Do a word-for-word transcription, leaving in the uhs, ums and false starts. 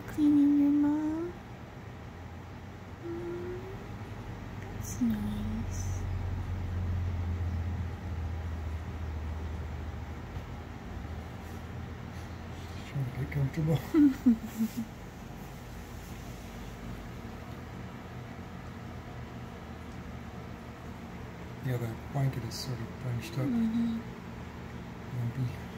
cleaning your mom? Mm, that's nice. Trying to get comfortable. Yeah, that blanket is sort of bunched up. Mm-hmm. Lumpy.